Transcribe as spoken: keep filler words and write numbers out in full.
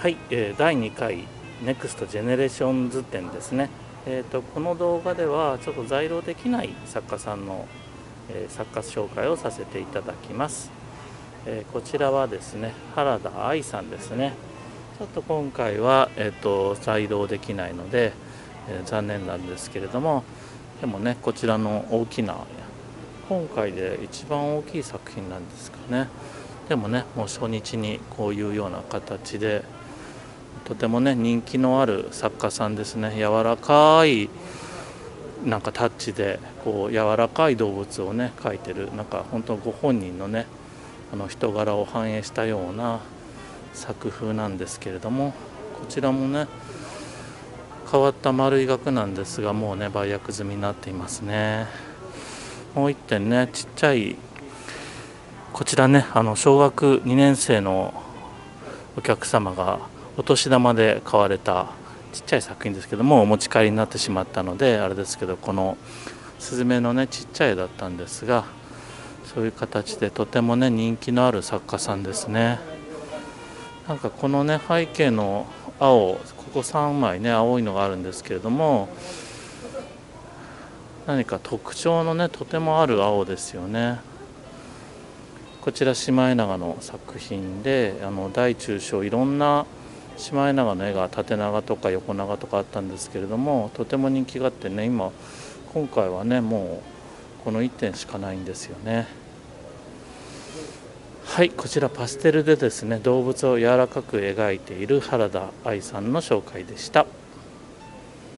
はい、えー、だいにかいネクストジェネレーションズ展ですね。えーと、この動画ではちょっと在庫できない作家さんの、えー、作家紹介をさせていただきます。えー、こちらはですね、原田愛さんですね。ちょっと今回は、えーと、在庫できないので、えー、残念なんですけれども、でもね、こちらの大きな、今回で一番大きい作品なんですかね。でもね、もう初日にこういうような形で、とてもね人気のある作家さんですね。柔らかいなんかタッチでこう柔らかい動物をね描いてる、なんか本当ご本人のねあの人柄を反映したような作風なんですけれども、こちらもね変わった丸い額なんですが、もうね売約済みになっていますね。もう一点ね、ちっちゃいこちらね、あの小学にねん生のお客様がお年玉で買われたちっちゃい作品ですけども、お持ち帰りになってしまったのであれですけど、このスズメのねちっちゃい絵だったんですが、そういう形でとてもね人気のある作家さんですね。なんかこのね背景の青、ここさんまいね青いのがあるんですけれども、何か特徴のねとてもある青ですよね。こちらシマエナガの作品で、あの大中小いろんなシマエナガの絵が縦長とか横長とかあったんですけれども、とても人気があってね、今今回はねもうこのいってんしかないんですよね。はい、こちらパステルでですね動物を柔らかく描いている原田愛さんの紹介でした。